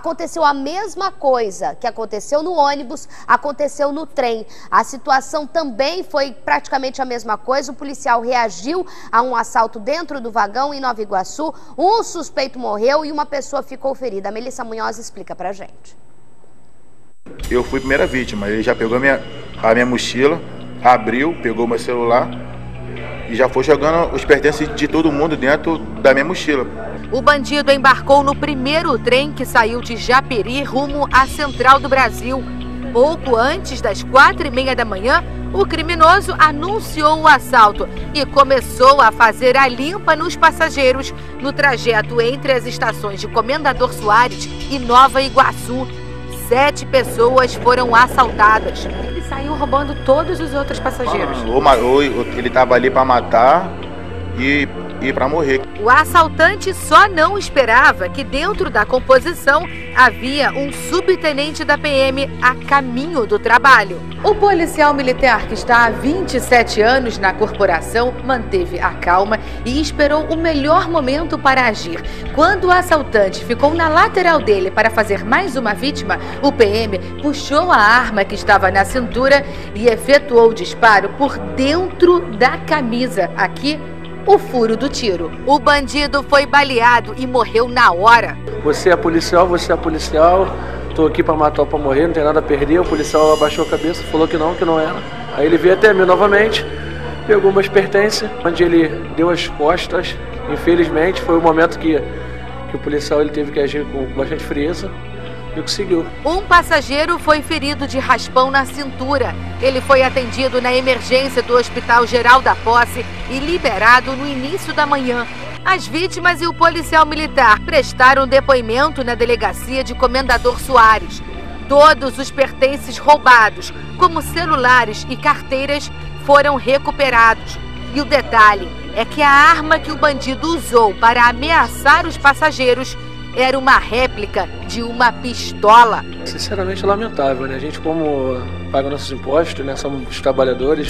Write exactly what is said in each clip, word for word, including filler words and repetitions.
Aconteceu a mesma coisa que aconteceu no ônibus, aconteceu no trem. A situação também foi praticamente a mesma coisa. O policial reagiu a um assalto dentro do vagão em Nova Iguaçu. Um suspeito morreu e uma pessoa ficou ferida. A Melissa Munhoz explica pra gente. Eu fui a primeira vítima. Ele já pegou a minha, a minha mochila, abriu, pegou meu celular e já foi jogando os pertences de todo mundo dentro da minha mochila. O bandido embarcou no primeiro trem que saiu de Japeri rumo à Central do Brasil. Pouco antes das quatro e meia da manhã, o criminoso anunciou o assalto e começou a fazer a limpa nos passageiros no trajeto entre as estações de Comendador Soares e Nova Iguaçu. Sete pessoas foram assaltadas. Ele saiu roubando todos os outros passageiros. Ou, ou ele estava ali para matar e, e para morrer. O assaltante só não esperava que dentro da composição havia um subtenente da P M a caminho do trabalho. O policial militar, que está há vinte e sete anos na corporação, manteve a calma e esperou o melhor momento para agir. Quando o assaltante ficou na lateral dele para fazer mais uma vítima, o P M puxou a arma que estava na cintura e efetuou o disparo por dentro da camisa. Aqui, o furo do tiro. O bandido foi baleado e morreu na hora. Você é policial, você é policial. Tô aqui para matar ou para morrer, não tem nada a perder. O policial abaixou a cabeça, falou que não, que não era. Aí ele veio até mim novamente, pegou meus pertences, onde ele deu as costas. Infelizmente, foi o momento que, que o policial ele teve que agir com bastante frieza e conseguiu. Um passageiro foi ferido de raspão na cintura. Ele foi atendido na emergência do Hospital Geral da Posse e liberado no início da manhã. As vítimas e o policial militar prestaram depoimento na delegacia de Comendador Soares. Todos os pertences roubados, como celulares e carteiras, foram recuperados. E o detalhe é que a arma que o bandido usou para ameaçar os passageiros era uma réplica de uma pistola. Sinceramente lamentável, né? A gente, como paga nossos impostos, né? Somos trabalhadores,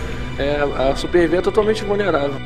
é, a Supervia é totalmente vulnerável.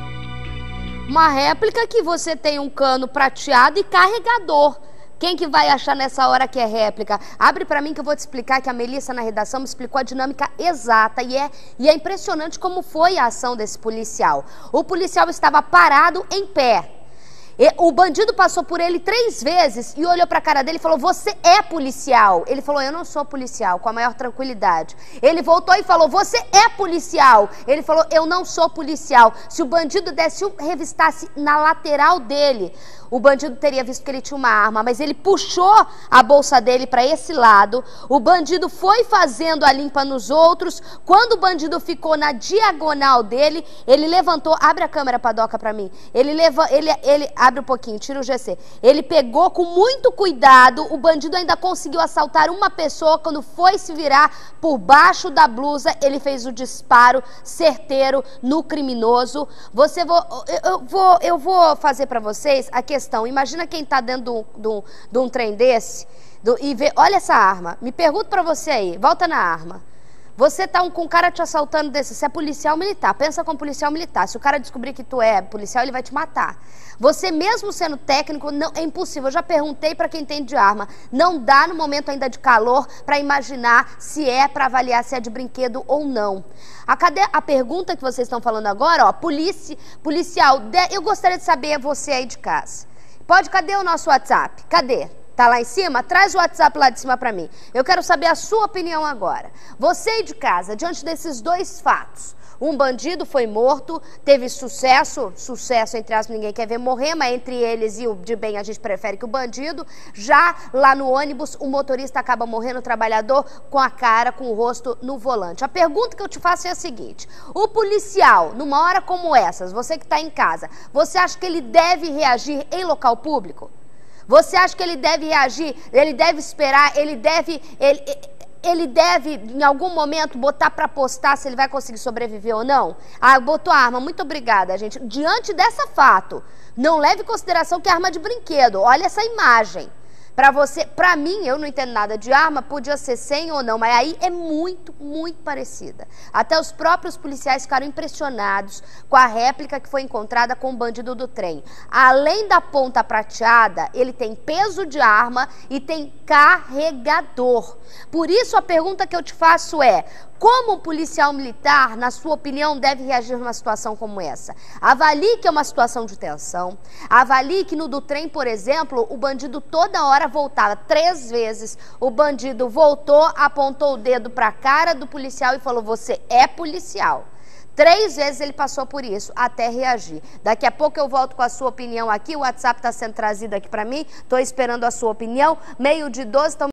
Uma réplica que você tem um cano prateado e carregador. Quem que vai achar nessa hora que é réplica? Abre pra mim que eu vou te explicar, que a Melissa na redação me explicou a dinâmica exata e é, e é impressionante como foi a ação desse policial. O policial estava parado em pé. E o bandido passou por ele três vezes e olhou pra cara dele e falou: você é policial? Ele falou: eu não sou policial, com a maior tranquilidade. Ele voltou e falou: você é policial? Ele falou: eu não sou policial. Se o bandido desse, revistasse na lateral dele, o bandido teria visto que ele tinha uma arma, mas ele puxou a bolsa dele para esse lado. O bandido foi fazendo a limpa nos outros. Quando o bandido ficou na diagonal dele, ele levantou. Abre a câmera, Padoca, para mim. Ele leva, ele, ele abre um pouquinho, tira o G C. Ele pegou com muito cuidado. O bandido ainda conseguiu assaltar uma pessoa. Quando foi se virar por baixo da blusa, ele fez o disparo certeiro no criminoso. Você vou, eu, eu vou, eu vou fazer para vocês a questão. Imagina quem está dentro de um, de um trem desse do, e vê, olha essa arma. Me pergunto para você aí, volta na arma. Você tá um, com um cara te assaltando desse, você é policial militar, pensa como policial militar. Se o cara descobrir que tu é policial, ele vai te matar. Você mesmo sendo técnico, não, é impossível. Eu já perguntei para quem entende de arma. Não dá no momento ainda de calor para imaginar se é para avaliar se é de brinquedo ou não. A, cadê, a pergunta que vocês estão falando agora, ó, polici, policial, de, eu gostaria de saber você aí de casa. Pode, cadê o nosso WhatsApp? Cadê? Tá lá em cima? Traz o WhatsApp lá de cima pra mim. Eu quero saber a sua opinião agora. Você aí de casa, diante desses dois fatos. Um bandido foi morto, teve sucesso, sucesso entre aspas, ninguém quer ver morrer, mas entre eles e o de bem a gente prefere que o bandido. Já lá no ônibus, o motorista acaba morrendo, o trabalhador com a cara, com o rosto no volante. A pergunta que eu te faço é a seguinte: o policial, numa hora como essas, você que está em casa, você acha que ele deve reagir em local público? Você acha que ele deve reagir, ele deve esperar, ele deve... Ele, ele deve, em algum momento, botar para postar se ele vai conseguir sobreviver ou não? Ah, botou a arma, muito obrigada, gente. Diante dessa fato, não leve em consideração que é arma de brinquedo. Olha essa imagem. Pra você, pra mim, eu não entendo nada de arma, podia ser cem ou não, mas aí é muito, muito parecida. Até os próprios policiais ficaram impressionados com a réplica que foi encontrada com o bandido do trem. Além da ponta prateada, ele tem peso de arma e tem carregador. Por isso a pergunta que eu te faço é: como um policial militar, na sua opinião, deve reagir numa situação como essa? Avalie que é uma situação de tensão. Avalie que no do trem, por exemplo, o bandido toda hora voltava. Três vezes o bandido voltou, apontou o dedo para a cara do policial e falou: você é policial. Três vezes ele passou por isso, até reagir. Daqui a pouco eu volto com a sua opinião aqui. O WhatsApp está sendo trazido aqui para mim. Estou esperando a sua opinião. Meio de doze. Então